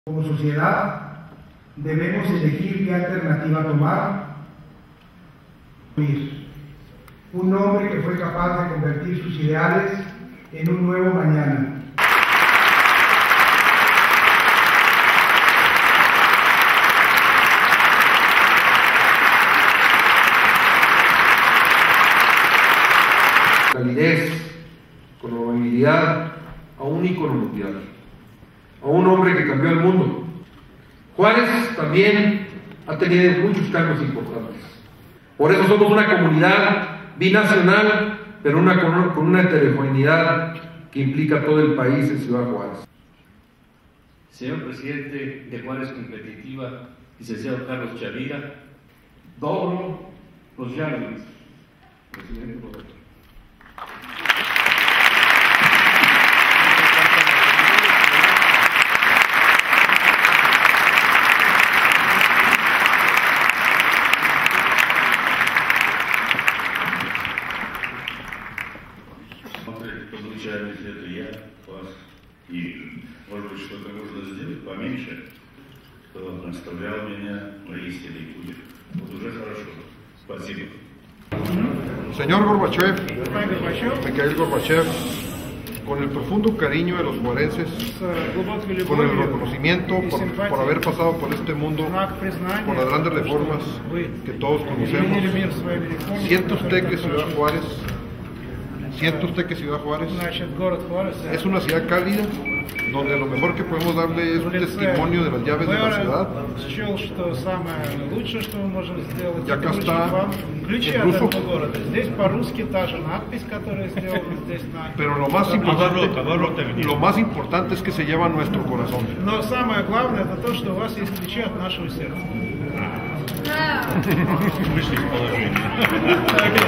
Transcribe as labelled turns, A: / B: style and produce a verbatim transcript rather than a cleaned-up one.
A: Como sociedad, debemos elegir qué alternativa tomar. Un hombre que fue capaz de convertir sus ideales en un nuevo mañana.
B: Calidez, con amabilidad, a un ícono mundial, a un hombre que cambió el mundo. Juárez también ha tenido muchos cambios importantes. Por eso somos una comunidad binacional, pero una, con una heterogeneidad que implica todo el país en Ciudad Juárez.
C: Señor presidente de Juárez Competitiva, licenciado Carlos Chavira,
D: Dobro Pozdravljam, presidente Roberto.
E: Получается, это я, вас, и, может быть, что-то можно сделать поменьше, кто наставлял меня, родители будет. Вот уже хорошо. Спасибо.
F: Señor Gorbachev, Mikhail Gorbachev, con el profundo cariño de los juarenses, con el reconocimiento por, por haber pasado por este mundo, por las grandes reformas que todos conocemos, siente usted que Ciudad Juárez ¿Siente usted que Ciudad Juárez es una ciudad cálida, donde lo mejor que podemos darle es un testimonio de las llaves de la ciudad? Y acá está el ruso. Pero lo más importante, lo más importante es que se lleva a nuestro corazón.
G: Вышли из положения.